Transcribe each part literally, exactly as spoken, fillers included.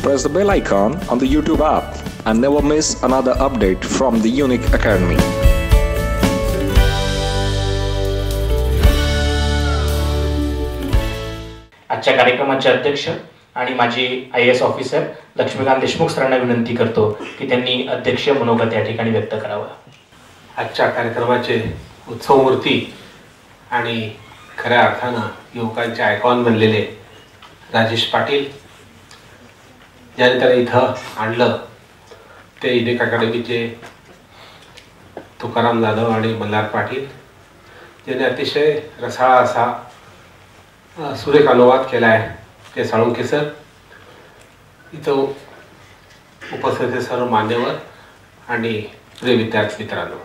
press the bell icon on the YouTube app and never miss another update from the Unique Academy. आजच्या कार्यक्रमाचे अध्यक्ष आणि माजी I A S officer Laxmikant Deshmukh सरांना विनंती करतो की त्यांनी अध्यक्ष मनोगत या ठिकाणी व्यक्त करावं. आजच्या कार्यक्रमाचे उत्सवमूर्ती आणि खऱ्या अर्थानं युवकांचे आयकॉन बनलेले राजेश पाटील, ज्याने त्याला इथं आणलं ते युनिक अकॅडमीचे तुकाराम जाधव आणि मल्हार पाटील, ज्याने अतिशय रसाळा असा सुरेख अनुवाद केला आहे ते साळुंखे सर. इथं उपस्थित सर्व मान्यवर आणि प्रिय विद्यार्थी मित्रांनो,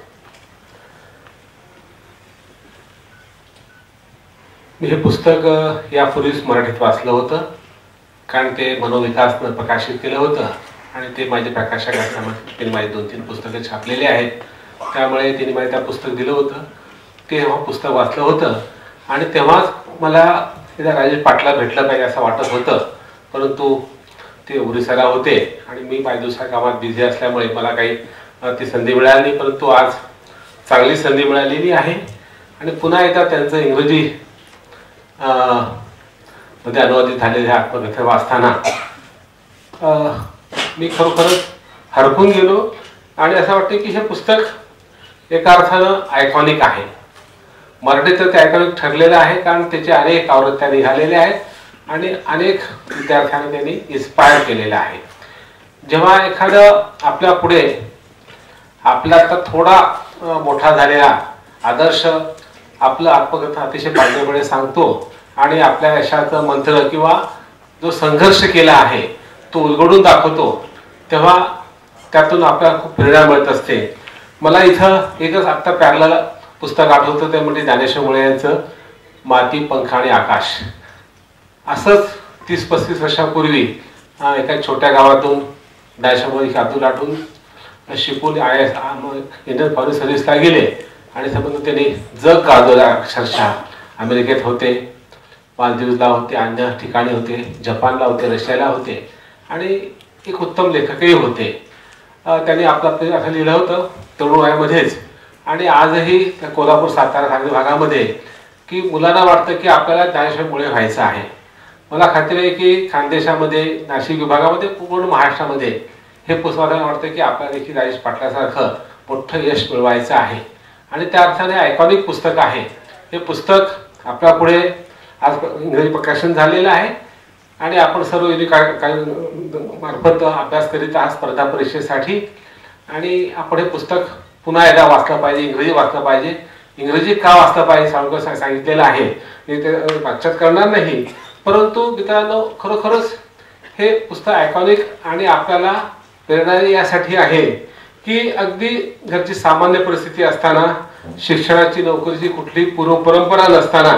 मी हे पुस्तक यापूर्वीच मराठीत वाचलं होतं, कारण ते मनोविकासनं प्रकाशित केलं होतं आणि ते माझे प्रकाशक असल्यामुळे त्यांनी माझी दोन तीन पुस्तकं छापलेली आहेत, त्यामुळे त्यांनी मला त्या पुस्तक दिलं होतं. ते तेव्हा पुस्तक वाचलं होतं आणि तेव्हाच मला एकदा राजेश पाटला भेटलं पाहिजे असं वाटत होतं, परंतु ते उरिसाला होते आणि मी माझ्या दुसऱ्या कामात बिझी असल्यामुळे मला काही ती संधी मिळाली नाही. परंतु आज चांगली संधी मिळालेली आहे आणि पुन्हा एकदा त्यांचं इंग्रजी मध्ये अनुवादित झालेल्या आत्मकथा वाचताना मी खरोखरच हरपून गेलो आणि असं वाटतं की हे पुस्तक एका अर्थानं आयकॉनिक आहे. मराठीत तर ते आयकॉनिक ठरलेलं आहे, कारण त्याचे अनेक आवृत्त्या निघालेल्या आहेत आणि अनेक विद्यार्थ्यांना त्यांनी इन्स्पायर केलेलं आहे. जेव्हा एखादं आपल्या पुढे आपला तर थोडा मोठा झालेला आदर्श आपलं आत्मकथा अतिशय बांधेपणे सांगतो आणि आपल्या यशाचं मंत्र किंवा जो संघर्ष केला आहे तो उलगडून दाखवतो, तेव्हा त्यातून आपल्याला खूप प्रेरणा मिळत असते. मला इथं एकच आत्ता पॅरलल पुस्तक आठवतं, ते म्हणजे ज्ञानेश्वर मुळे यांचं माती, पंख आणि आकाश. असंच तीस पस्तीस वर्षापूर्वी एका छोट्या गावातून ज्ञानेश्वर मुळे अब्दुल आठवून शिकून आय एस इंडियन फॉरेन सर्व्हिसला गेले आणि संबंध त्यांनी जग गाजवलं. अक्षरशः अमेरिकेत होते, मालदीवला होते, अन्य ठिकाणी होते, जपानला होते, रशियाला होते आणि एक उत्तम लेखकही होते. त्यांनी आपलं असं लिहिलं होतं तरुण वयामध्येच आणि आजही त्या कोल्हापूर, सातारा, सांगली भागामध्ये की मुलांना वाटतं की आपल्याला ज्ञानेश्वर मुळे व्हायचं आहे. मला खात्री आहे की खानदेशामध्ये, नाशिक विभागामध्ये, पूर्ण महाराष्ट्रामध्ये हे पुस्तकाला वाटतं की आपल्याला देखील राजेश पाटलासारखं मोठं यश मिळवायचं आहे आणि त्या अर्थाने आयकॉनिक पुस्तक आहे. हे पुस्तक आपल्या पुढे आज इंग्रजी प्रकाशन झालेलं आहे आणि आपण सर्व युनिक मार्फत अभ्यास करीत आहात स्पर्धा परीक्षेसाठी आणि आपण हे पुस्तक पुन्हा एकदा वाचलं पाहिजे, इंग्रजी वाचलं पाहिजे. इंग्रजी का वाचलं पाहिजे साळुंखे सांगितलेलं आहे, मी ते वाचत करणार नाही, परंतु मित्रांनो खरोखरच हे पुस्तक आयकॉनिक आणि आपल्याला प्रेरणा यासाठी आहे की अगदी घरची सामान्य परिस्थिती असताना, शिक्षणाची, नोकरीची कुठली पूर्व परंपरा नसताना,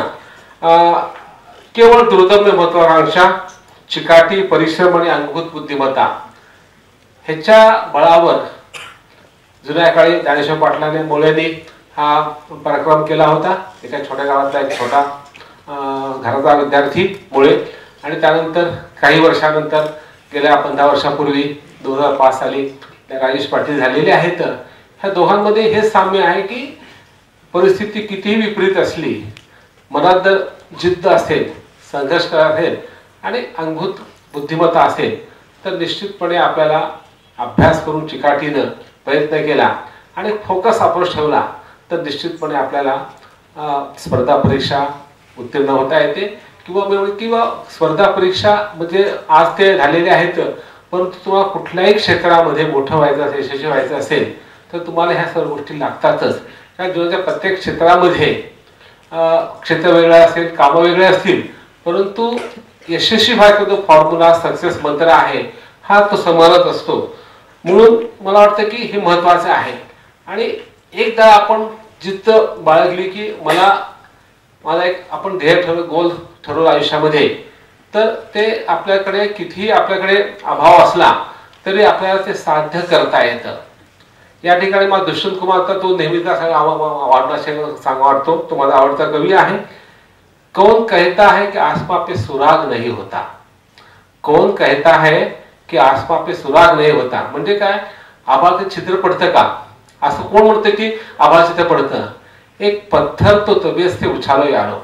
केवळ दुर्दम्य महत्वाकांक्षा, चिकाटी, परिश्रम आणि अंगभूत बुद्धिमत्ता ह्याच्या बळावर जुन्या काळी ज्ञानेश्वर पाटलाने मुळेंनी हा पराक्रम केला होता. एका छोट्या गावातला एक छोटा घराचा विद्यार्थी मुळे आणि त्यानंतर काही वर्षानंतर गेल्या पंधरा वर्षापूर्वी दोन हजार पाच साली राजेश पाटील झालेले आहेत. ह्या दोघांमध्ये हेच साम्य आहे की परिस्थिती कितीही विपरीत असली, मनात जर जिद्द असेल, संघर्ष करत असेल आणि अंगभूत बुद्धिमत्ता असेल तर निश्चितपणे आपल्याला अभ्यास करून चिकाटीनं प्रयत्न केला आणि फोकस अप्रोच ठेवला तर निश्चितपणे आपल्याला स्पर्धा परीक्षा उत्तीर्ण होता येते किंवा किंवा स्पर्धा परीक्षा म्हणजे आज ते झालेले आहेत, परंतु तुम्हाला कुठल्याही क्षेत्रामध्ये मोठं व्हायचं असेल, यशस्वी व्हायचं असेल तर तुम्हाला ह्या सर्व गोष्टी लागतातच. कारण जीवनाच्या प्रत्येक क्षेत्रामध्ये क्षेत्र वेगळं असेल, कामं वेगळे असतील, परंतु यशस्वी व्हायचा जो फॉर्म्युला, सक्सेस मंत्र आहे हा तो समानच असतो. म्हणून मला वाटतं की हे महत्त्वाचं आहे आणि एकदा आपण जिद्द बाळगली की मला मला एक आपण ध्येय ठरव गोल ठरवलं आयुष्यामध्ये तर ते आपल्याकडे कितीही आपल्याकडे अभाव असला तरी आपल्याला ते साध्य करता येतं. या ठिकाणी मला दुष्यंत कुमारचा तो नेहमीचा आवडता सांग वाटतो, तो माझा आवडता कवी आहे. कौन कहता है कि आसमां पे सुराग नहीं होता, कौन कहता है की आसपास पे सुराग नाही होता. म्हणजे काय, आभाळ छिद्र पडतं का, असं कोण म्हणतं की आभाळ छिद्र पडतं. एक पत्थर तो तबीयत से उछालो यारो.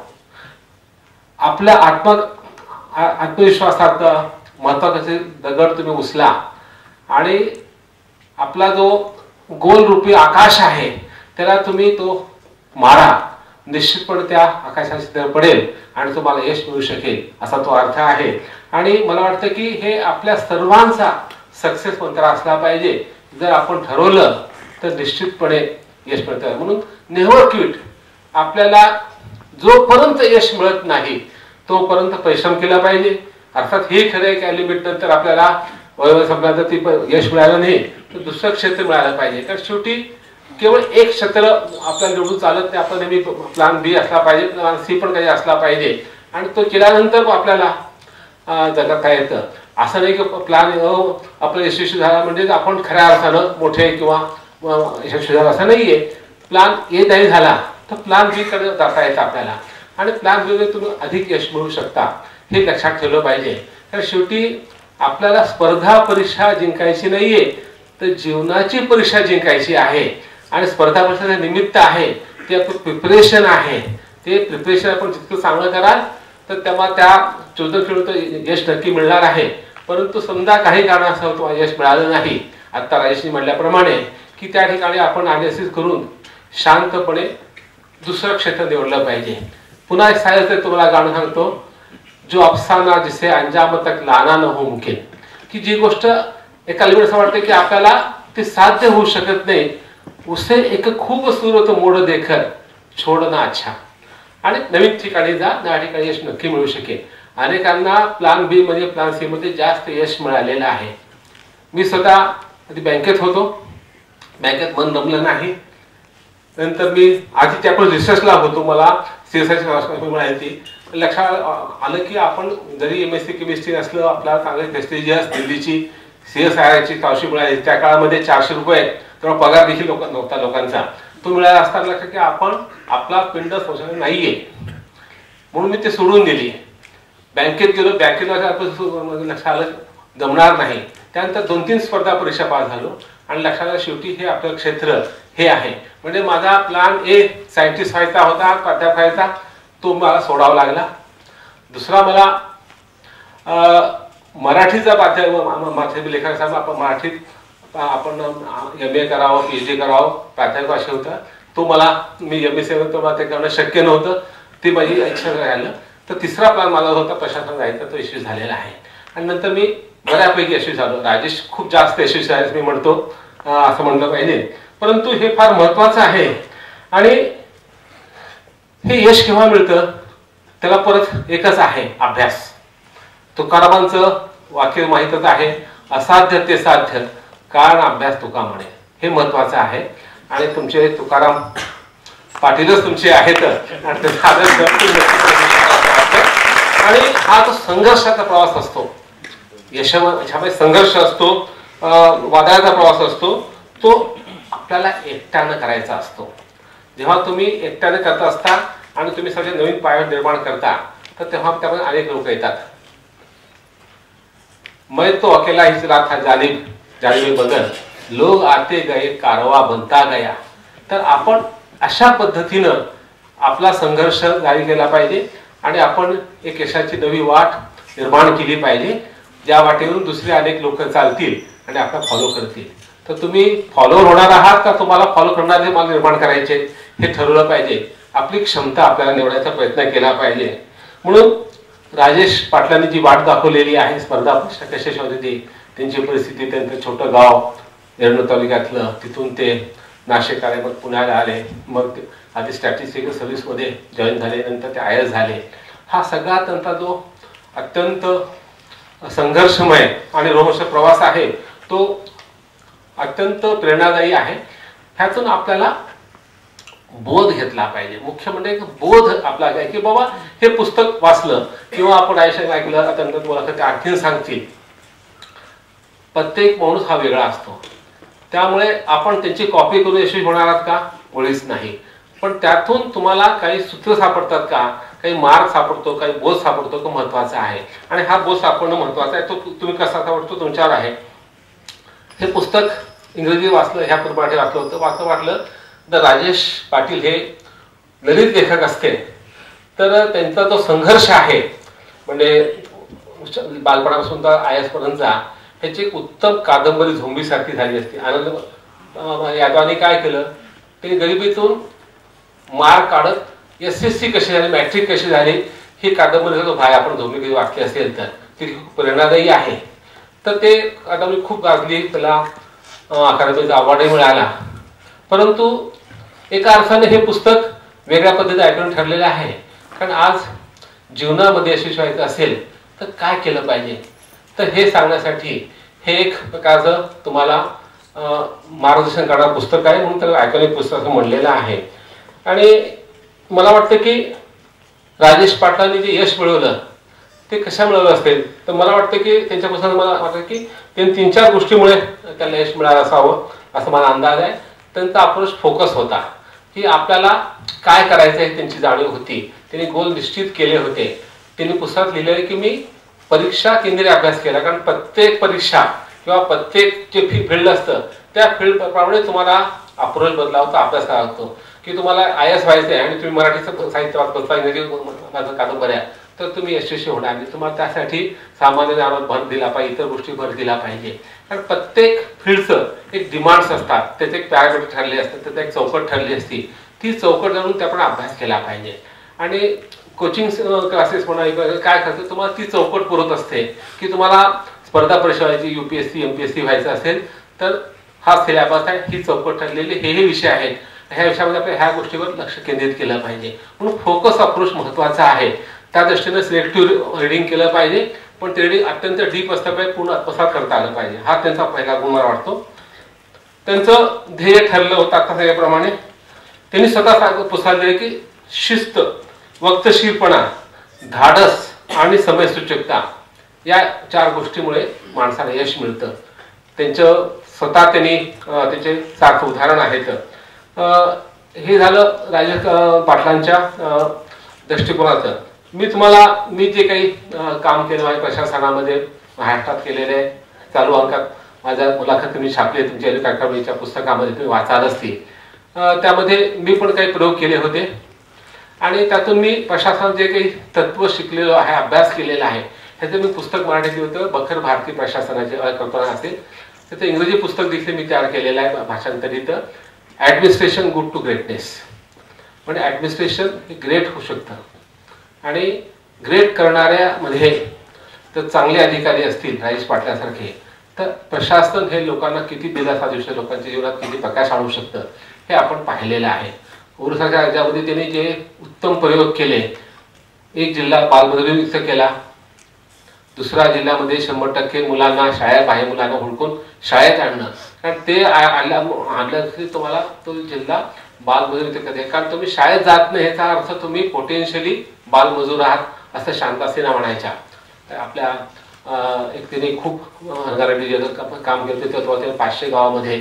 आपल्या आत्म आत्मविश्वासात महत्वाचे दगड तुम्ही उचला आणि आपला जो गोल रूपी आकाश आहे त्याला तुम्ही तो मारा, निश्चितपणे त्या आकाशाची छिद्र पडेल आणि तुम्हाला यश मिळू शकेल, असा तो अर्थ आहे. आणि मला वाटतं की हे आपल्या सर्वांचा सक्सेस मंत्र असला पाहिजे. जर आपण ठरवलं तर निश्चितपणे यश मिळतं. म्हणून नेव्हर क्विट. आपल्याला जोपर्यंत यश मिळत नाही तोपर्यंत परिश्रम केला पाहिजे. अर्थात हे खरं आहे की लिमिट नंतर आपल्याला वयोव्य संपल्यानंतर ती यश मिळालं नाही तर दुसरं क्षेत्र मिळालं पाहिजे. तर शेवटी केवळ एक क्षेत्र आपल्याला निवडून चालत नाही. आपला नेहमी प्लॅन बी असला पाहिजे, प्लॅन सी पण काही असला पाहिजे आणि तो केल्यानंतर आपल्याला जगता येतं. असं नाही की प्लॅन आपलं यशस्वी झाला म्हणजे आपण खऱ्या अर्थानं मोठे किंवा यशस्वी झाला असं नाहीये. प्लॅन ए नाही झाला तर प्लॅन बी कडे जाता येतं आपल्याला आणि प्लॅन बी मध्ये तुम्ही अधिक यश मिळवू शकता, हे लक्षात ठेवलं पाहिजे. तर शेवटी आपल्याला स्पर्धा परीक्षा जिंकायची नाहीये तर जीवनाची परीक्षा जिंकायची आहे. आणि स्पर्धा परीक्षेचं निमित्त आहे ते आपलं प्रिपरेशन आहे. ते प्रिपरेशन आपण जितकं चांगलं कराल तर तेव्हा त्या चौदा किलोमीटर यश नक्की मिळणार आहे. परंतु समजा काही कारणास्तव तुम्हाला यश मिळालं नाही, आता राजेशनी म्हटल्याप्रमाणे की त्या ठिकाणी आपण अनालिसिस करून शांतपणे दुसरं क्षेत्र निवडलं पाहिजे. पुन्हा एक सायन्स तुम्हाला गाणं सांगतो, जो अफसाना जिसे अंजाम तक लाना न हो मुमकिन. की जी गोष्ट एका लिमिट असं वाटतं की आपल्याला ते साध्य होऊ शकत नाही, उसे एक खूबसूरत मोड देकर छोडना अच्छा. आणि नवीन ठिकाणी जा, त्या ठिकाणी यश नक्की मिळू शकेल. अनेकांना प्लॅन बी म्हणजे प्लॅन सी मध्ये जास्त यश मिळालेलं आहे. मी स्वतः आधी बँकेत होतो, बँकेत मन रमलं नाही. नंतर मी आधी त्याकडे रिसर्चला होतो, मला सीएसआयची स्कॉलरशिप मिळाली. लक्षात आलं की आपण जरी एम एस सी केमिस्ट्री असलं, आपल्याला चांगली प्रेस्टिजियस दिल्लीची सीएसआयची स्कॉलरशिप मिळाली. त्या काळामध्ये चारशे रुपये तेव्हा पगार देखील लोक नव्हता लोकांचा, तो मिळाला असताना लक्षात की आपण आपला पिंड पोचवला नाहीये म्हणून मी ते सोडून दिली. बँकेत गेलो, बँकेत लक्षात आलं जमणार नाही. त्यानंतर दोन तीन स्पर्धा परीक्षा पास झालो आणि लक्षात आलं शेवटी हे आपलं क्षेत्र हे आहे. म्हणजे माझा प्लॅन ए सायंटिस्ट व्हायचा होता, प्राध्यापक व्हायचा, तो मला सोडावा लागला. दुसरा मला मराठीचा प्राध्यापक लेखकाचा आपण मराठीत आपण एम ए करावं, पीएच डी करावं, प्राध्यापक असे होता, तो मला मी एम एस सी मला ते करणं शक्य नव्हतं, ती माझी इच्छा राहिलं. तर तिसरा प्लॅन माझा होता प्रशासन जायचा, तो यशस्वी झालेला आहे. आणि नंतर मी बऱ्यापैकी यशस्वी झालो. राजेश खूप जास्त यशस्वी आहे मी म्हणतो, असं म्हणलं पाहिजे. परंतु हे फार महत्वाचं आहे. आणि हे यश केव्हा मिळतं त्याला परत एकच आहे, अभ्यास. तुकारामांचं वाक्य माहीतच आहे, असाध्य ते साध्य कारण अभ्यास तुका म्हणे. हे महत्वाचं आहे. आणि तुमचे तुकाराम पाटीलच तुमचे आहेत आणि हा जो संघर्षाचा प्रवास असतो, यशामध्ये संघर्ष असतो, वादळाचा प्रवास असतो, तो आपल्याला एकट्यानं करायचा असतो. जेव्हा तुम्ही एकट्याने करत असता आणि तुम्ही सगळे नवीन पायवाट निर्माण करता तर तेव्हा त्यामध्ये अनेक लोक येतात. मैं तो अकेला हिच रात था जालिब जालिब बदल लोग आते गए कारवा बनता गया. तर आपण अशा पद्धतीनं आपला संघर्ष जारी केला पाहिजे आणि आपण एक यशाची नवी वाट निर्माण केली पाहिजे, ज्या वाटेवरून दुसरे अनेक लोक चालतील आणि आपला फॉलो करतील. तर तुम्ही फॉलोअर होणार आहात का तुम्हाला फॉलो करणारे मार्ग निर्माण करायचे हे ठरवलं पाहिजे. आपली क्षमता आपल्याला निवडायचा प्रयत्न केला पाहिजे. म्हणून राजेश पाटलांनी जी वाट दाखवलेली आहे, स्पर्धा परीक्षा कशी होती, त्यांची परिस्थिती, त्यांचं छोटं गाव एरंडोल तालुक्यातलं, तिथून ते नाशिक आले, मग पुण्याला आले, मग आधी स्टॅटिस्टिकल सर्व्हिसमध्ये जॉईन झाले, नंतर ते आय एस झाले. हा सगळा त्यांचा जो अत्यंत संघर्षमय आणि रोमहर्षक प्रवास आहे तो अत्यंत प्रेरणादायी आहे. ह्यातून आपल्याला बोध घेतला पाहिजे. मुख्य म्हणजे बोध आपला काय की बाबा हे पुस्तक वाचलं किंवा आपण आयुष्यात ऐकलं, आता तुम्हाला ते आणखीन सांगतील, प्रत्येक माणूस हा वेगळा असतो. त्यामुळे आपण त्यांची कॉपी करून यशस्वी होणार आहात का? मुळीच नाही. पण त्यातून तुम्हाला काही सूत्र सापडतात का काही मार्क सापडतो, काही बोध सापडतो तो महत्वाचा आहे. आणि हा बोध सापडणं महत्वाचा आहे. तो तुम्ही कसा सापडतो तुमच्यावर आहे. हे पुस्तक इंग्रजी वाचलं, ह्या मराठी वाचलं होतं. वाचलं वाटलं तर राजेश पाटील हे ललित लेखक असते तर त्यांचा जो संघर्ष आहे म्हणजे बालपणापासून तर आय एस पर्यंतचा ह्याची एक उत्तम कादंबरी झोंबीसारखी झाली असती. आनंद यादवाने काय केलं, ते गरिबीतून मार काढत एस एस सी कशी झाली, मॅट्रिक कशी झाली ही कादंबरी जो भाई आपण झोंबी कधी वाचली असेल तर ती खूप प्रेरणादायी आहे. तर ते कादंबरी खूप गाजली, त्याला अकादमीचा अवॉर्डही मिळाला. परंतु एका अर्थाने हे पुस्तक वेगळ्या पद्धतीने ऐकून ठरलेलं आहे. कारण आज जीवनामध्ये यशस्वी व्हायचं असेल तर काय केलं पाहिजे, तर हे सांगण्यासाठी हे एक प्रकारचं तुम्हाला मार्गदर्शन करणारं पुस्तक आहे. म्हणून त्याला आयकॉनिक पुस्तक असं म्हणलेलं आहे. आणि मला वाटतं की राजेश पाटलांनी जे यश मिळवलं ते कशा मिळवलं असेल तर मला वाटतं की त्यांच्या पुस्तकात मला वाटतं की त्यांनी तीन चार गोष्टीमुळे त्याला यश मिळालं असावं असं मला अंदाज आहे. त्यांचा अप्रोच फोकस होता की आपल्याला काय करायचं आहे त्यांची जाणीव होती. त्यांनी गोल निश्चित केले होते. त्यांनी पुस्तकात लिहिलेले की मी परीक्षा केंद्रीय अभ्यास केला. कारण प्रत्येक परीक्षा किंवा प्रत्येक जे फील्ड असतं त्या फील्ड प्रमाणे तुम्हाला अप्रोच बदलावा होता, अभ्यास करावा लागतो. की तुम्हाला आय एस व्हायचं आहे आणि तुम्ही मराठीचं साहित्य वाचता, इंग्रजी कादंबऱ्या तर तुम्ही यशस्वी होणार. आणि तुम्हाला त्यासाठी सामान्य ज्ञानावर भर दिला पाहिजे, इतर गोष्टी भर दिला पाहिजे. कारण प्रत्येक फील्डचं एक डिमांड्स असतात, त्याचे एक पॅरामीटर ठरले असतात, त्याचा एक चौकट ठरली असती. ती चौकट जाणून त्या आपण अभ्यास केला पाहिजे. आणि कोचिंग क्लासेस म्हणा काय करतं तुम्हाला ती चौकट पुरत असते की तुम्हाला स्पर्धा परीक्षा व्हायची, युपीएससी एमपीएससी व्हायचं असेल तर हा सिलेबस आहे, ही चौकट ठरलेली हे हे विषय आहेत. ह्या विषयामध्ये आपण ह्या गोष्टीवर लक्ष केंद्रित केलं पाहिजे. म्हणून फोकस अप्रोच महत्वाचा आहे. त्या दृष्टीने सिलेक्टिव्ह रिडिंग केलं पाहिजे. पण ते रिडिंग अत्यंत डीप असलं पाहिजे, पूर्ण आत्मसात करता आलं पाहिजे. हा त्यांचा पहिला गुण मला वाटतो. त्यांचं ध्येय ठरलं होतं आता त्याप्रमाणे त्यांनी स्वतः पुस्तकात दिले की शिस्त, वक्तशीरपणा, धाडस आणि समयसूचकता या चार गोष्टीमुळे माणसाला यश मिळतं. त्यांचं स्वतः त्यांनी त्याचे सात उदाहरण आहेत. हे झालं राजेश पाटलांच्या दृष्टिकोनाचं. मी तुम्हाला मी जे काही काम केलं आहे प्रशासनामध्ये महाराष्ट्रात केलेले चालू अंकात माझ्या मुलाखत तुम्ही छापली तुमच्या अकादमीच्या पुस्तकामध्ये तुम्ही वाचाल असतील. त्यामध्ये मी पण काही प्रयोग केले होते आणि त्यातून मी प्रशासन जे काही तत्व शिकलेलो आहे, अभ्यास केलेला आहे ह्याचं मी पुस्तक मराठीत होतं. बखर भारतीय प्रशासनाचे कल्पना असेल त्याचं इंग्रजी पुस्तक देखील मी तयार केलेलं आहे भाषांतरित. Administration good to greatness. म्हणजे ॲडमिनिस्ट्रेशन हे ग्रेट होऊ शकतं आणि ग्रेट करणाऱ्यामध्ये तर चांगले अधिकारी असतील राजेश पाटलासारखे तर प्रशासन हे लोकांना किती दिलासा देऊ शकतं, लोकांच्या जीवनात किती प्रकाश आणू शकतं हे आपण पाहिलेलं आहे. ओरिसाच्या राज्यामध्ये त्यांनी जे उत्तम प्रयोग केले, एक जिल्हा बालमजुरीमुक्त केला, दुसरा जिल्ह्यामध्ये शंभर टक्के मुलांना शाळेत बाहेर मुलांना हुडकून शाळेत आणणं. कारण ते आणलं की तुम्हाला तो जिल्हा बालमजुरी करते. कारण तुम्ही शाळेत जात नाही याचा अर्थ तुम्ही पोटेन्शियली बालमजूर आहात असं शांतासेना म्हणायच्या. आपल्या एक तिने खूप हंगाराटी काम केलं तेव्हा त्याने पाचशे गावामध्ये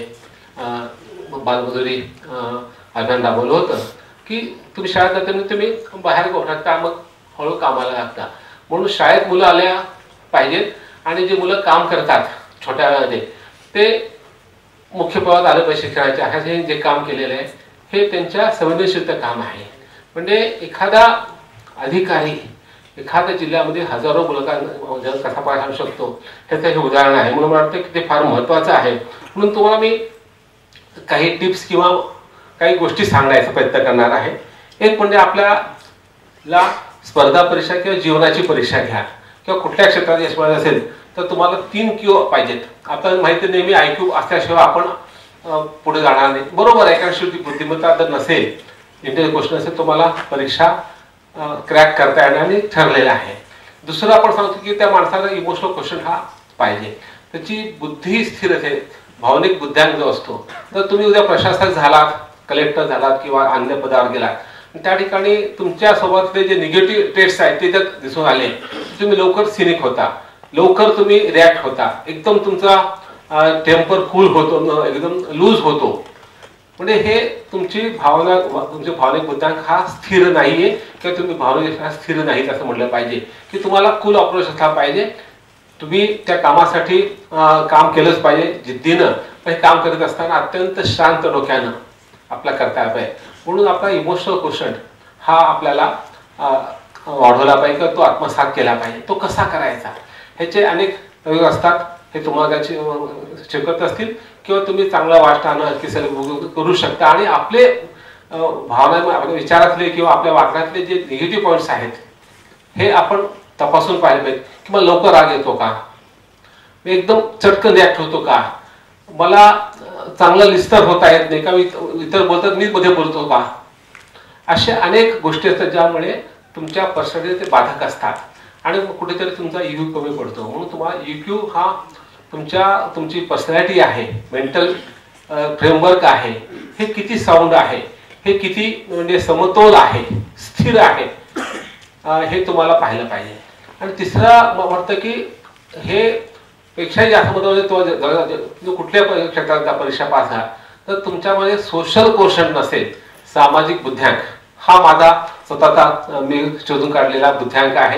बालमजुरी अभियान राबवलं होतं की तुम्ही शाळेत जाताना तुम्ही बाहेर टाकता मग हळू कामाला लागता. म्हणून शाळेत मुलं आल्या पाहिजेत आणि जे मुलं काम करतात छोट्या वेळामध्ये ते मुख्य प्रवाहात आलं पाहिजे शिक्षणाचे. असे जे काम केलेलं आहे हे त्यांच्या संवेदनशीलता काम आहे. म्हणजे एखादा अधिकारी एखाद्या जिल्ह्यामध्ये हजारो मुलांना कसा पाठ आणू शकतो ह्याचं हे उदाहरण आहे. म्हणून मला वाटतं की ते फार महत्त्वाचं आहे. म्हणून तुम्हाला मी काही टिप्स किंवा काही गोष्टी सांगण्याचा प्रयत्न करणार आहे. एक म्हणजे आपल्याला स्पर्धा परीक्षा किंवा जीवनाची परीक्षा घ्या किंवा कुठल्या क्षेत्रात यश मिळत असेल तर तुम्हाला तीन क्यू पाहिजेत. आपल्याला माहिती नेहमी आय क्यू असल्याशिवाय आपण पुढे जाणार नाही. बरोबर आहे. कारण शेवटी बुद्धिमत्ता जर नसेल, इंटेलिजंट क्वेश्चन असेल तुम्हाला परीक्षा क्रॅक करता येणार आणि ठरलेलं आहे. दुसरं आपण सांगतो की त्या माणसाला इमोशनल क्वेश्चन हा पाहिजे. त्याची बुद्धी स्थिर असेल, भावनिक बुद्ध्यांक जो असतो. तर तुम्ही उद्या प्रशासक झालात, कलेक्टर झालात किंवा अन्य पदावर गेलात त्या ठिकाणी तुमच्या सोबतले जे निगेटिव्ह टेस्ट आहेत ते जर दिसून आले तुम्ही लवकर सिनिक होता, लवकर तुम्ही रिॲक्ट होता, एकदम तुमचा टेम्पर कूल होतो, एकदम लूज होतो. म्हणजे हे तुमची भावना तुमचे भावनिक बुद्ध्यांक हा स्थिर नाहीये किंवा तुम्ही भावनिक स्थिर नाहीत असं म्हटलं पाहिजे की तुम्हाला कूल अप्रोच असला पाहिजे. तुम्ही त्या कामासाठी काम केलंच पाहिजे जिद्दीनं, पण हे काम करत असताना अत्यंत शांत डोक्यानं आपला करता आला पाहिजे. म्हणून आपला इमोशनल क्वोशंट हा आपल्याला वाढवला पाहिजे किंवा तो आत्मसात केला पाहिजे. तो कसा करायचा ह्याचे अनेक प्रयोग असतात, हे तुम्हाला शिकत असतील किंवा तुम्ही चांगला वाचताना किती करू शकता आणि आपले भावना आपल्या विचारातले किंवा आपल्या वागण्यातले जे निगेटिव्ह पॉईंट्स आहेत हे आपण तपासून पाहिले पाहिजे. की मला लवकर राग येतो का, मी एकदम चटकन रिॲक्ट होतो का, मला चांगलं लिस्टर होता येत नाही का, इतर बोलतात मी मध्ये बोलतो का. अशा अनेक गोष्टी असतात ज्यामुळे तुमच्या पर्सनॅलिटी ते बाधक असतात आणि कुठेतरी तुमचा इक्यू कमी पडतो. म्हणून तुम्हाला इक्यू हा तुमच्या तुमची पर्सनॅलिटी आहे, मेंटल फ्रेमवर्क आहे, हे किती साऊंड आहे, हे किती म्हणजे समतोल आहे, स्थिर आहे, हे तुम्हाला पाहिलं पाहिजे. आणि तिसरा वाटतं की हे पेक्षाही जास्त महत्त्वाचं तो कुठल्या क्षेत्रात परीक्षा पास झाला तर तुमच्यामध्ये सोशल क्वोशंट नसेल, सामाजिक बुद्ध्यांक हा माझा स्वतःचा मी शोधून काढलेला बुद्ध्यांक आहे.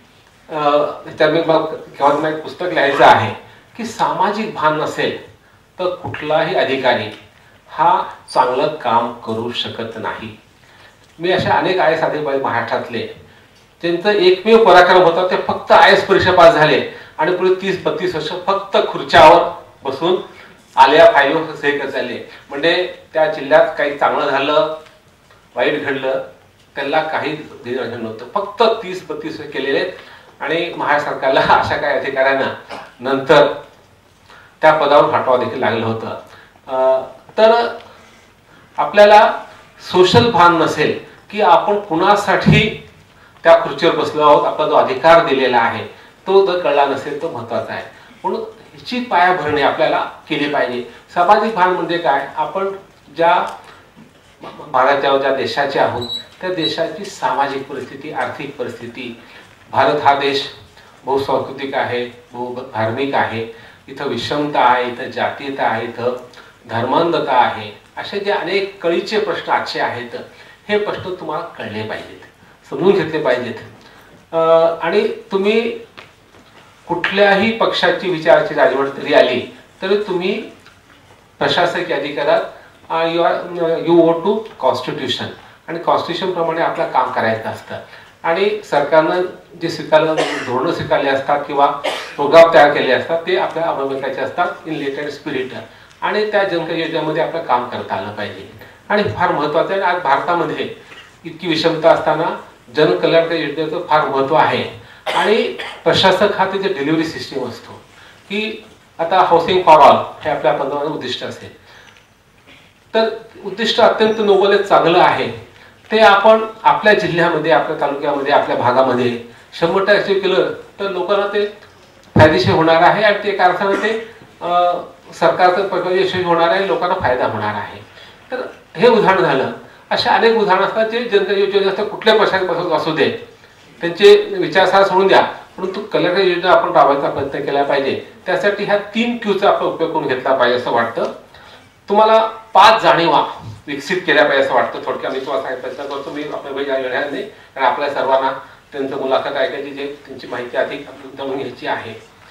त्या मी केव्हा एक पुस्तक लिहायचं आहे की सामाजिक भान नसेल तर कुठलाही अधिकारी हा चांगलं काम करू शकत नाही. मी अशा अनेक आय एस अधिकारी महाराष्ट्रातले त्यांचं एकमेव पराक्रम होता, ते फक्त आय एस परीक्षा पास झाले आणि पुढे तीस बत्तीस वर्ष फक्त खुर्च्यावर बसून आल्या फाईलवर सही करत चालले. म्हणजे त्या जिल्ह्यात काही चांगलं झालं वाईट घडलं त्याला काही देणं नव्हतं, फक्त तीस बत्तीस वर्ष केलेले आणि महाराष्ट्र सरकारला अशा काही अधिकाऱ्यांना नंतर त्या पदावर हटवावं देखील लागलं होतं. तर आपल्याला सोशल भान नसेल की आपण कुणासाठी त्या खुर्चीवर बसलो आहोत, आपला जो अधिकार दिलेला आहे तो जर कळला नसेल तर महत्वाचा आहे. म्हणून ह्याची पायाभरणी आपल्याला केली पाहिजे. सामाजिक भान म्हणजे काय, आपण ज्या भागाच्या ज्या देशाचे आहोत त्या देशाची सामाजिक परिस्थिती, आर्थिक परिस्थिती, भारत हा देश बहुसांस्कृतिक आहे, बहुधार्मिक आहे, इथं विषमता आहे, इथं जातीयता आहे, इथं धर्मांधता आहे, असे जे अनेक कळीचे प्रश्न आजचे आहेत हे प्रश्न तुम्हाला कळले पाहिजेत, समजून घेतले पाहिजेत. आणि तुम्ही कुठल्याही पक्षाची विचाराची राजवट जरी आली तरी तुम्ही प्रशासकीय अधिकारात you are you vote to constitution आणि कॉन्स्टिट्यूशन प्रमाणे आपलं काम करायचं असतं. आणि सरकारनं जे स्वीकारलं धोरणं स्वीकारले असतात किंवा प्रोग्राम तयार केले असतात ते आपल्या अंमलबजावणीचे असतात इन लेटेड स्पिरिट आणि त्या जनकल्याणामध्ये आपलं काम करता आलं पाहिजे. आणि फार महत्त्वाचं आहे, आज भारतामध्ये इतकी विषमता असताना जनकल्याणकारी योजनेचं फार महत्त्व आहे. आणि प्रशासक हा त्याची डिलिव्हरी सिस्टीम असतो की आता हाऊसिंग फॉर ऑल हे आपल्या पंतप्रधान उद्दिष्ट असेल तर उद्दिष्ट अत्यंत नोबल चांगलं आहे. ते आपण आपल्या जिल्ह्यामध्ये, आपल्या तालुक्यामध्ये, आपल्या भागामध्ये शंभर टक्के अचीव केलं तर लोकांना ते फायदेशीर होणार आहे आणि ते एका अर्थानं ते सरकारचं प्रकल्प यशस्वी होणार आहे, लोकांना फायदा होणार आहे. तर हे उदाहरण झालं. अशा अनेक उदाहरणं असतात जे जनता योजना असतात, कुठल्या प्रशासनापासून असू दे त्यांचे विचारधारा सोडून द्या, परंतु कल्याण योजना आपण राबवायचा प्रयत्न केला पाहिजे. त्यासाठी ह्या तीन क्यूचा आपण उपयोग करून घेतला पाहिजे असं वाटतं. तुम्हाला पाच जाणीवा विकसित केल्या पाहिजे असं वाटतं. थोडक्यात मी तुम्हाला सांगायचा प्रयत्न करतो. मी आपल्या वेळेला नाही कारण आपल्या सर्वांना त्यांचं मुलाखत ऐकायची, जे त्यांची माहिती अधिक जाणून घ्यायची आहे.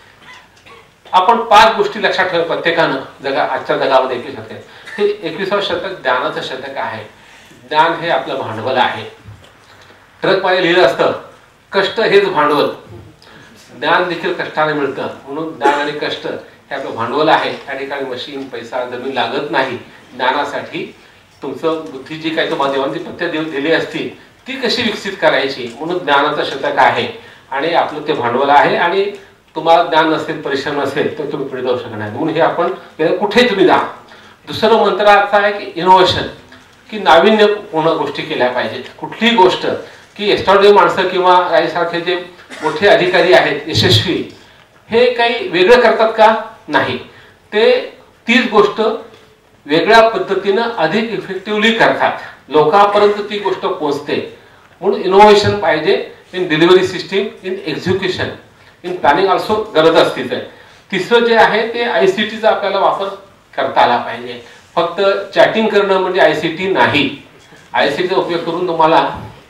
आपण पाच गोष्टी लक्षात ठेवा प्रत्येकानं जगा आजच्या जगामध्ये एकवीस शतक हे एकविसावं शतक ज्ञानाचं शतक आहे. ज्ञान हे आपलं भांडवल आहे. ट्रक पाहिजे लिहिलं असतं कष्ट हेच भांडवल, ज्ञान देखील कष्टाने मिळतं. म्हणून ज्ञान आणि कष्ट हे आपलं भांडवल आहे. त्या ठिकाणी मशीन पैसा जमीन लागत नाही. ज्ञानासाठी तुमचं बुद्धी जी काही तुम्हाला देवांची प्रत्यय देव दिली असती ती कशी विकसित करायची, म्हणून ज्ञानाचं शतक आहे आणि आपलं ते भांडवल आहे. आणि तुम्हाला ज्ञान नसेल, परिश्रम नसेल तर तुम्ही पुढे जाऊ शकणार नाही. म्हणून हे आपण कुठेही तुम्ही जा. दुसरं मंत्र असा आहे की इनोव्हेशन, की नाविन्यपूर्ण गोष्टी केल्या पाहिजेत. कुठलीही गोष्ट की एक्स्ट्राऑर्डिनरी माणसं किंवा यासारखे जे मोठे अधिकारी आहेत यशस्वी हे काही वेगळं करतात का, नाही, ते तीच गोष्ट वेगळ्या पद्धतीनं अधिक इफेक्टिव्हली करतात, लोकांपर्यंत ती गोष्ट पोहोचते. म्हणून इनोव्हेशन पाहिजे in delivery system, in execution, in planning also गरज असतीच आहे. तिसरं जे आहे ते आय सी टीचा आपल्याला वापर करता आला पाहिजे. फक्त चॅटिंग करणं म्हणजे आय सी टी नाही. आय सी टीचा उपयोग करून तुम्हाला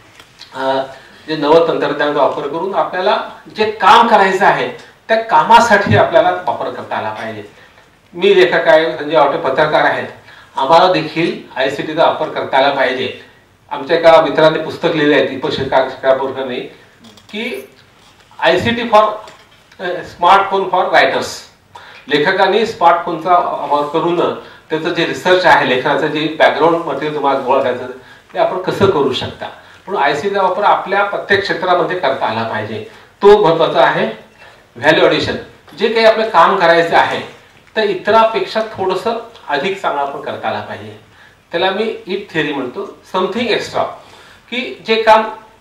जे नवं तंत्रज्ञानाचा वापर करून आपल्याला जे काम करायचं आहे त्या कामासाठी आपल्याला वापर करता आला पाहिजे. मी लेखक आहे, संजय आवटे पत्रकार आहेत, आम्हाला देखील आय सी टीचा वापर करता आला पाहिजे. आमच्या एका मित्राने पुस्तक लिहिले आहे दीपक शिकापूरकरने की I C T for smartphone for writers. लेखकांनी स्मार्टफोनचा वापर करून त्याचं जे रिसर्च आहे, लेखनाचं जे बॅकग्राऊंड मटेरियल तुम्हाला गोळा करायचं ते आपण कसं करू शकता. म्हणून आय सी टीचा वापर आपल्या प्रत्येक क्षेत्रामध्ये करता आला पाहिजे. तो महत्वाचा आहे. व्हॅल्यू ॲडिशन, जे काही आपलं काम करायचं आहे तर इतरांपेक्षा थोडंसं अधिक चांगलं आपण करता आला पाहिजे. त्याला मी इट थिअरी म्हणतो, समथिंग एक्स्ट्रा, की जे काम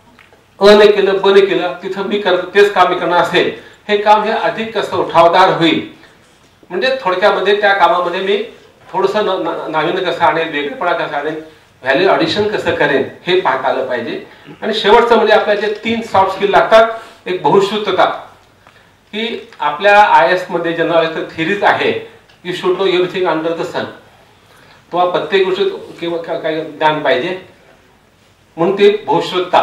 अ ने केलं ब ने केलं तिथं मी करतो तेच काम मी करणार असेल, हे काम हे अधिक कसं उठावदार होईल. म्हणजे थोडक्यामध्ये त्या कामामध्ये मी थोडंसं नाविन्य कसं आणेल, वेगळेपणा कसा आणेल, व्हॅल्यू ॲडिशन कसं करेन हे पाहता आलं पाहिजे. आणि शेवटचं म्हणजे आपल्या जे तीन सॉफ्ट स्किल लागतात. एक बहुश्रुतता, की आपल्या आय एस मध्ये जनरल थिअरीज आहे, you should know everything under the sun. तुम्हाला प्रत्येक गोष्ट किंवा काही ज्ञान पाहिजे, म्हणून ते बहुश्रुतता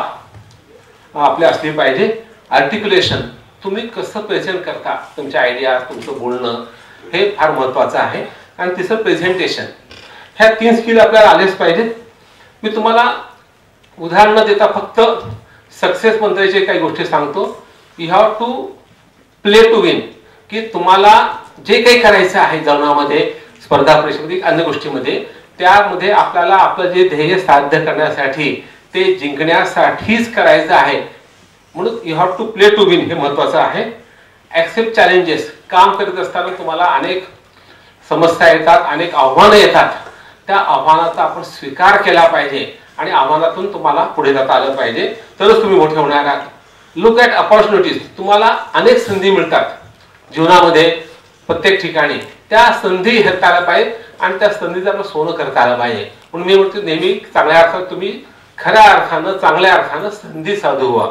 आपल्या असली पाहिजे. आर्टिक्युलेशन, तुम्ही कसं प्रेझेंट करता तुमच्या आयडिया, तुमचं बोलणं हे फार महत्वाचं आहे. आणि तिसरं प्रेझेंटेशन. ह्या तीन स्किल आपल्याला आलेच पाहिजेत. मी तुम्हाला उदाहरण न देता फक्त सक्सेस मंत्राचे काही गोष्टी सांगतो. You have to play to win, की तुम्हाला जे काही करायचं आहे जीवनामध्ये, स्पर्धा परीक्षेमध्ये, अन्य गोष्टीमध्ये, त्यामध्ये आपल्याला आपलं जे ध्येय साध्य करण्यासाठी ते जिंकण्यासाठीच करायचं आहे. म्हणून you have to play to win हे महत्वाचं आहे. ऍक्सेप्ट चॅलेंजेस, काम करत असताना तुम्हाला अनेक समस्या येतात, अनेक आव्हानं येतात. त्या आव्हानाचा आपण स्वीकार केला पाहिजे आणि आव्हानातून तुम्हाला पुढे जाता आलं पाहिजे, तरच तुम्ही मोठे होणार आहात. लुक ॲट अपॉर्च्युनिटीज, तुम्हाला अनेक संधी मिळतात जीवनामध्ये प्रत्येक ठिकाणी. त्या संधी हाताळायला पाहिजे आणि त्या संधीचं आपण सोनं करता आलं पाहिजे. म्हणून मी म्हणतो नेहमी चांगल्या अर्थात तुम्ही खऱ्या अर्थानं चांगल्या अर्थानं संधी साधू व्हा.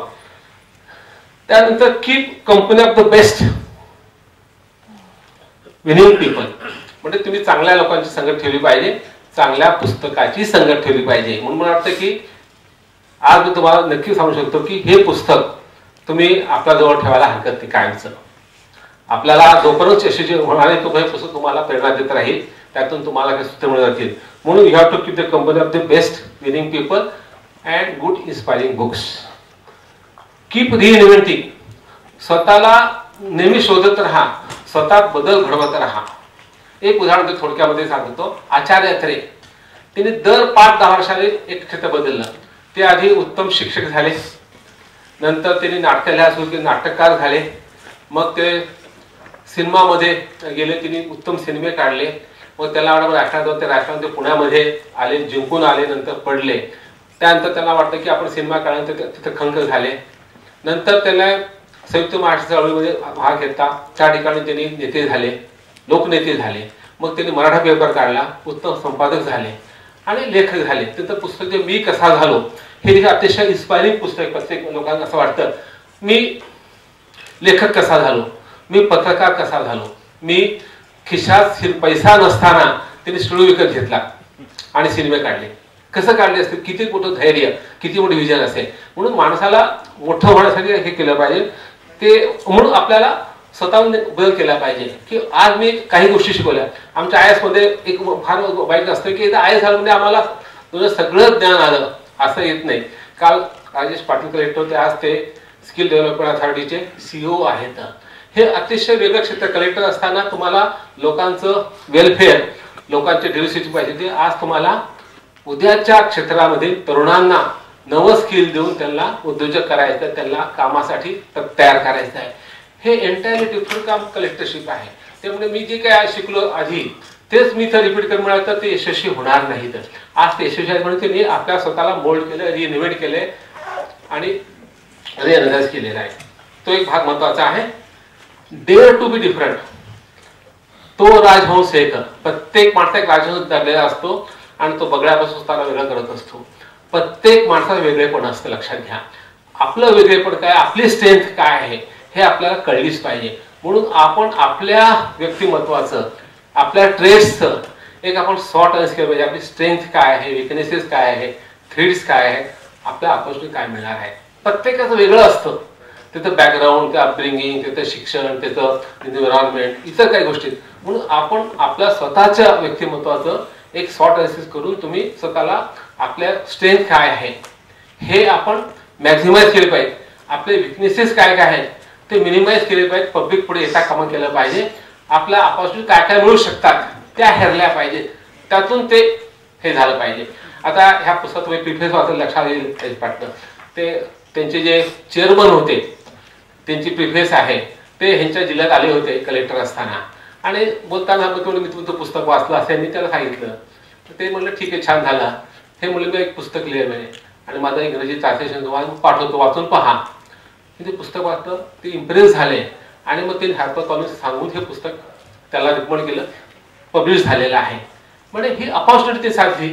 त्यानंतर keep company of the best winning people, म्हणजे तुम्ही चांगल्या लोकांची संगत ठेवली पाहिजे, चांगल्या पुस्तकाची संगत ठेवली पाहिजे. म्हणून मला वाटतं की आज मी तुम्हाला नक्की सांगू शकतो की हे पुस्तक तुम्ही आपल्या जवळ ठेवायला हरकत नाही कायमचं. आपल्याला जोपर्यंत यशस्वी होणार आहे तो हे पुस्तक तुम्हाला प्रेरणा देत राहील, त्यातून तुम्हाला काही सूत्र मिळत जातील. म्हणून you have to keep the company of the best winning people and good inspiring books. Keep reinventing, स्वतःला नेहमी शोधत राहा, स्वतः बदल घडवत राहा. एक उदाहरण थोडक्यामध्ये सांगतो. आचार्य अत्रे, त्यांनी दर पाच दहा वर्षाने एक क्षेत्र बदललं. ते आधी उत्तम शिक्षक झाले, नंतर त्यांनी नाटक लिहायला सुरू केले, नाटककार झाले, मग ते सिनेमामध्ये गेले, त्यांनी उत्तम सिनेमे काढले. मग त्याला राष्ट्रात ते राष्ट्रामध्ये पुण्यामध्ये आले, जिंकून आले, नंतर पडले. त्यानंतर त्यांना वाटतं की आपण सिनेमा काढल्यानंतर तिथे खंक झाले. नंतर त्याला संयुक्त महाराष्ट्र चळवळीमध्ये भाग घेतला, त्या ठिकाणी त्यांनी नेते झाले, लोकनेते झाले. मग त्यांनी मराठा पेपर काढला, उत्तम संपादक झाले आणि लेखक झाले. त्यांचं पुस्तक जे मी कसा झालो हे देखील अतिशय इन्स्पायरिंग पुस्तक. प्रत्येक लोकांना असं वाटतं मी लेखक कसा झालो, मी पत्रकार कसा झालो. मी खिशात पैसा नसताना त्यांनी स्टुडिओ विकत घेतला आणि सिनेमे काढले. कसं काढले असते, किती मोठं धैर्य, किती मोठं विजन असेल. म्हणून माणसाला मोठं होण्यासाठी हे केलं पाहिजे. ते म्हणून आपल्याला स्वतःहून बदल केला पाहिजे. की आज मी काही गोष्टी शिकवल्या. आमच्या आय एस मध्ये एक फार वाईट असतं की आय एस म्हणजे आम्हाला सगळं ज्ञान आलं असं येत नाही. काल राजेश पाटील कलेक्टर होते, आज ते स्किल डेव्हलपमेंट अथॉरिटीचे सीईओ आहेत. हे अतिशय वेगळं क्षेत्र. कलेक्टर असताना तुम्हाला लोकांचं वेलफेअर, लोकांचे डेव्हलपमेंट पाहिजे, ते आज तुम्हाला उद्याच्या क्षेत्रामध्ये तरुणांना नवं स्किल देऊन त्यांना उद्योजक करायचं, त्यांना कामासाठी तयार करायचं आहे. हे एंटायरली डिफरंट काम कलेक्टरशिप आहे. त्यामुळे मी जे काय शिकलो आधी तेच मी तर रिपीट करून मिळालं तर ते यशस्वी होणार नाही. तर आज ते यशस्वी आहे म्हणून त्यांनी आपल्या स्वतःला मोल्ड केलं, रिइन्व्हेंट केले आणि रिअनालाइज केलेला आहे. तो एक भाग महत्वाचा आहे. डेअर टू बी डिफरंट, तो राजहंस एक. प्रत्येक माणसा एक राजहंस दडलेला असतो आणि तो बगड्यापासून स्वतःला वेगळा करत असतो. प्रत्येक माणसाचं वेगळेपण असतं, लक्षात घ्या. आपलं वेगळेपण काय, आपली स्ट्रेंथ काय आहे हे आपल्याला कळलीच पाहिजे. म्हणून आपण आपल्या व्यक्तिमत्वाचं, आपल्या ट्रेड्सचं एक आपण सॉर्ट अनालिसिस केलं पाहिजे, आपली स्ट्रेंथ काय आहे, विकनेसेस काय आहे, थ्रेड्स काय आहेत, आपल्या अपॉर्च्युनिटी काय मिळणार आहे. प्रत्येकाचं वेगळं असतं, त्याचं बॅकग्राऊंड, त्याचं अपब्रिंगिंग, त्याचं शिक्षण, त्याचं एन्व्हायरमेंट, इतर काही गोष्टी. म्हणून आपण आपल्या स्वतःच्या व्यक्तिमत्वाचं एक सॉर्ट अनालिसिस करून तुम्ही स्वतःला आपल्या स्ट्रेंथ काय आहे हे आपण मॅक्झिमाइज केले पाहिजे. आपले विकनेसेस काय काय आहेत ते मिनिमाइज केले पाहिजे. पब्लिक पुढे येता कामा केलं पाहिजे. आपल्या अपॉर्च्युनिटी काय काय मिळू शकतात त्या हेरल्या पाहिजे, त्यातून ते हे झालं पाहिजे. आता ह्या पुस्तकात तुम्ही प्रिफेस वाचायला लक्षात येईल देशपांडे, ते त्यांचे जे चेअरमन होते त्यांची प्रिफेस आहे, ते ह्यांच्या जिल्ह्यात आले होते कलेक्टर असताना, आणि बोलताना मी तुमचं पुस्तक वाचलं असं यांनी त्याला सांगितलं. ते म्हणलं ठीक आहे, छान झालं. हे म्हणलं मी एक पुस्तक लिहिलं आहे आणि माझं इंग्रजी ट्रान्सलेशन तुम्हाला पाठवतो, वाचून पहा. ते पुस्तक वाचलं, ते इम्प्रेस झाले आणि मग ते हार्पर कॉलेज सांगून हे पुस्तक त्याला रिकमेंड केलं, पब्लिश झालेलं आहे. म्हणजे ही अपॉर्च्युनिटी ते साधली,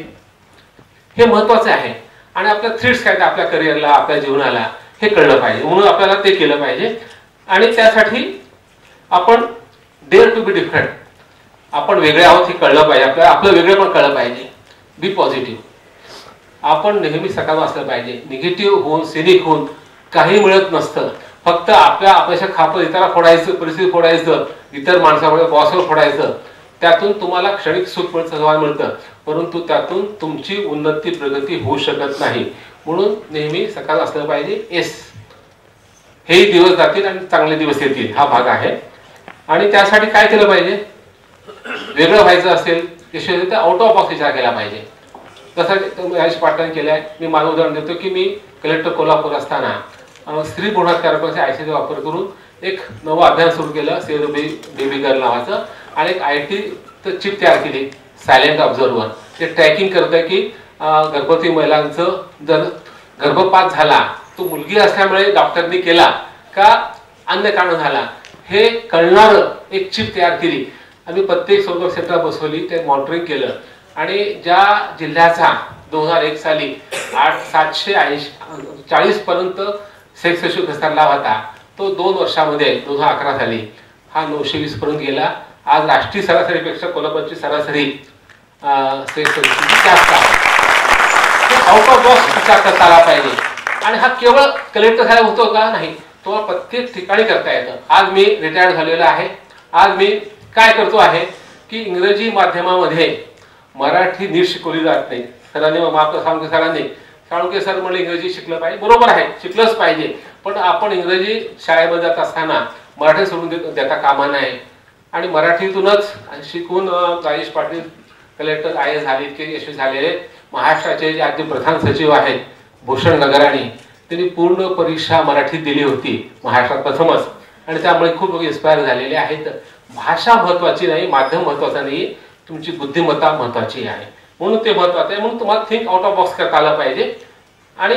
हे महत्वाचं आहे. आणि आपल्या थ्रेड्स काय आपल्या करिअरला, आपल्या जीवनाला हे कळलं पाहिजे, म्हणून आपल्याला ते केलं पाहिजे. आणि त्यासाठी आपण डेअर टू बी डिफरंट, आपण वेगळे आहोत हे कळलं पाहिजे, आपल्याला आपलं वेगळं पण कळलं पाहिजे. बी पॉझिटिव्ह, आपण नेहमी सकारात्मक असलं पाहिजे. निगेटिव्ह होऊन, सिनिक होऊन काही मिळत नसतं. फक्त आपल्या अपयशा खापर इतराला फोडायचं, परिस्थिती फोडायचं, इतर माणसामुळे बॉसवर फोडायचं, त्यातून तुम्हाला क्षणिक सुख मिळतं, मिळतं परंतु त्यातून तुमची उन्नती प्रगती होऊ शकत नाही. म्हणून नेहमी सकारात्मक असलं पाहिजे. येस, हेही दिवस जातील आणि चांगले दिवस येतील, हा भाग आहे. आणि त्यासाठी काय केलं पाहिजे, वेगळं व्हायचं असेल तर आउट ऑफ बॉक्स विचार केला पाहिजे. जसं हरीश पाटलांनी केलं आहे. मी माझं उदाहरण देतो की मी कलेक्टर कोल्हापूर असताना स्त्री पुरस्कार कार्यक्रमाचा आयसीचा वापर करून एक नवं अभियान सुरू केलं, सेव्ह द बेबी गर्ल नावाचं, आणि एक आय टी चिप तयार केली, सायलेंट ऑब्झर्वर. ते ट्रॅकिंग करतं की गर्भवती महिलांचं जर गर्भपात झाला तो मुलगी असल्यामुळे डॉक्टरनी केला का अन्य कारण झाला हे कळणारं एक चिप तयार केली. आम्ही प्रत्येक सोबत सेंटर बसवली, ते मॉनिटरिंग केलं. आणि ज्या जिल्ह्याचा दोन हजार एक साली आठ सातशे ऐंशी चाळीस पर्यंत सेक्स रेशो घसरला होता, तो दोन वर्षामध्ये दोन हजार अकरा साली हा नऊशे वीस पर्यंत गेला. आज राष्ट्रीय सरासरीपेक्षा कोल्हापूरची सरासरी सेक्स रेशो जास्त आहे. आउट ऑफ बॉक्स विचार करता आला पाहिजे. आणि हा केवळ कलेक्टर साहेब होतो का, नाही, तो प्रत्येक ठिकाणी करता येतं. आज मी रिटायर्ड झालेलो आहे. आज मी काय करतो आहे की इंग्रजी माध्यमामध्ये मराठी नीट शिकवली जात नाही. सरांनी माफ साळुंके सरांनी साळुंके सर म्हणले इंग्रजी शिकलं पाहिजे, बरोबर आहे, शिकलंच पाहिजे. पण आपण इंग्रजी शाळेमध्ये जात असताना मराठी सोडून देता कामा नये. आणि मराठीतूनच शिकून Rajesh Patil collector I S झाले, इतके यशस्वी झालेले. महाराष्ट्राचे जे आधी प्रधान सचिव आहेत भूषण गगराणी, त्यांनी पूर्ण परीक्षा मराठीत दिली होती महाराष्ट्रात प्रथमच, आणि त्यामुळे खूप लोक इन्स्पायर झालेले आहेत. भाषा महत्वाची नाही, माध्यम महत्वाचा नाही, तुमची बुद्धिमत्ता महत्वाची आहे. म्हणून ते महत्वाचं आहे. म्हणून तुम्हाला थिंक आउट ऑफ बॉक्स करता आलं पाहिजे. आणि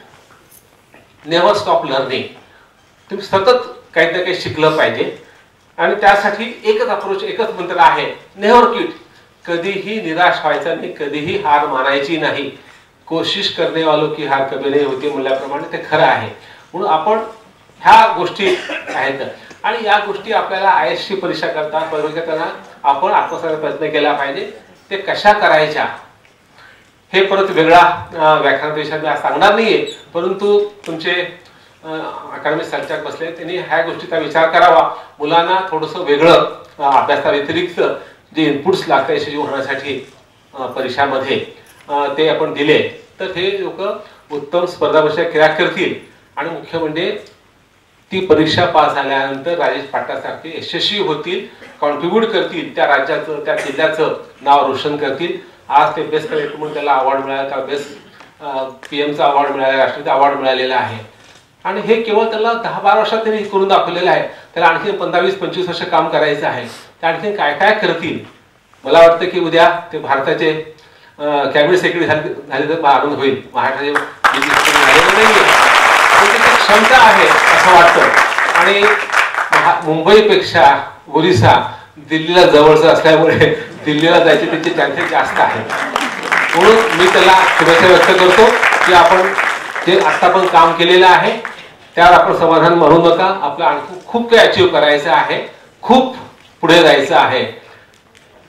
नेव्हर स्टॉप लर्निंग, तुम्ही सतत काही ना काही शिकलं पाहिजे. आणि त्यासाठी एकच अप्रोच, एकच मंत्र आहे, नेव्हर क्विट. कधीही निराश व्हायचं नाही, कधीही हार मानायची नाही. कोशिश करणे वालों की हार कभी नहीं होती म्हणल्याप्रमाणे ते खरं आहे. म्हणून आपण ह्या गोष्टी आहेत. आणि या गोष्टी आपल्याला आय एस ची परीक्षा करता परीक्षा करताना आपण आत्मसात प्रयत्न केला पाहिजे. ते कशा करायच्या हे परत वेगळा व्याख्यान विषयात मी सांगणार नाहीये, परंतु तुमचे अकॅडमिक संचालक बसले त्यांनी ह्या गोष्टीचा विचार करावा. मुलांना थोडंसं वेगळं अभ्यासा व्यतिरिक्त जे इनपुट्स लागतात यशस्वी होण्यासाठी परीक्षामध्ये ते आपण दिले तर हे लोक उत्तम स्पर्धा परीक्षा क्रॅक करतील. आणि मुख्य म्हणजे ती परीक्षा पास झाल्यानंतर राजेश पाटलासारखे यशस्वी होतील, कॉन्ट्रीब्यूट करतील, त्या राज्याचं त्या जिल्ह्याचं नाव रोशन करतील. आज ते बेस्ट कलेक्टर म्हणून त्याला अवॉर्ड मिळाला, त्या बेस्ट पीएमचा अवॉर्ड मिळाला, राष्ट्रपती अवॉर्ड मिळालेला आहे. आणि हे केवळ त्याला दहा बारा वर्षात त्यांनी करून दाखवलेलं आहे. त्याला आणखी पंधरा वीस पंचवीस वर्ष काम करायचं आहे. त्या आणखी काय काय करतील. मला वाटतं की उद्या ते भारताचे कॅबिनेट सेक्रेटरी झाले तर आनंद होईल. महाराष्ट्राचे झालेलं नाहीये, क्षमता आहे असं वाटतं. आणि मुंबईपेक्षा ओरिसा दिल्लीला जवळचं असल्यामुळे दिल्लीला जायचे त्याचे चान्सेस जास्त आहेत. म्हणून मी त्याला शुभेच्छा व्यक्त करतो की आपण जे आता पण काम केलेलं आहे त्यावर आपण समाधान मानू नका. आपल्याला आणखी खूप काही अचीव्ह करायचं आहे, खूप पुढे जायचं आहे.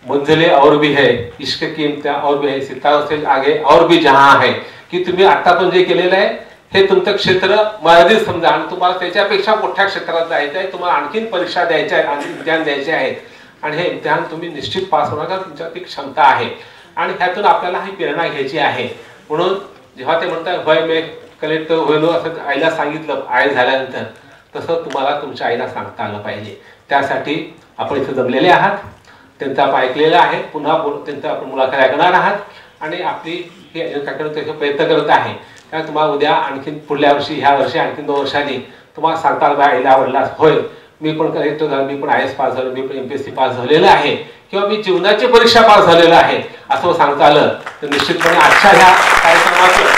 मंजिलें और भी है, इश्क की इम्तिहान और भी है, सितारों से आगे और भी जहां है, की तुम्ही आता पण जे केलेलं आहे हे तुमचं क्षेत्र मर्यादित समजा आणि तुम्हाला त्याच्यापेक्षा मोठ्या क्षेत्रात जायचं आहे, तुम्हाला आणखीन परीक्षा द्यायच्या आहेत, आणखी इम्तिहान द्यायचे आहेत आणि हे इम्तिहान तुम्ही निश्चित पास होणार का तुमच्यात ती क्षमता आहे आणि ह्यातून आपल्याला ही प्रेरणा घ्यायची आहे. म्हणून जेव्हा ते म्हणतात होय मी कलेक्टर होईल असं आईला सांगितलं आई झाल्यानंतर, तसं तुम्हाला तुमच्या आईला सांगता आलं पाहिजे. त्यासाठी आपण इथे जमलेले आहात, त्यांचं आपण ऐकलेलं आहे, पुन्हा त्यांचं आपण मुलाखत ऐकणार आहात आणि आपली हे प्रयत्न करत आहे. त्यामुळे तुम्हाला उद्या आणखीन पुढल्या वर्षी ह्या वर्षी आणखीन दोन वर्षांनी तुम्हाला सांगता आलं आईला आवडला होय मी पण कलेक्टर झालो, मी पण आय एस पास झालो, मी पण एमपीएससी पास झालेलं आहे किंवा मी जीवनाची परीक्षा पास झालेलं आहे असं सांगता आलं तर निश्चितपणे आजच्या ह्या कार्यक्रमाचं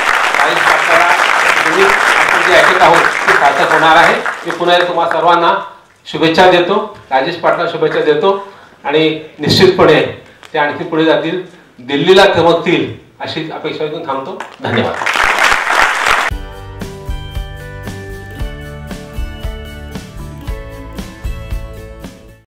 आपण जे ऐकत आहोत ते सार्थक होणार आहे. मी पुन्हा तुम्हाला सर्वांना शुभेच्छा देतो, राजेश पाटला शुभेच्छा देतो आणि निश्चितपणे ते आणखी पुढे जातील, दिल्लीला चमकतील अशी अपेक्षा थांबतो. धन्यवाद.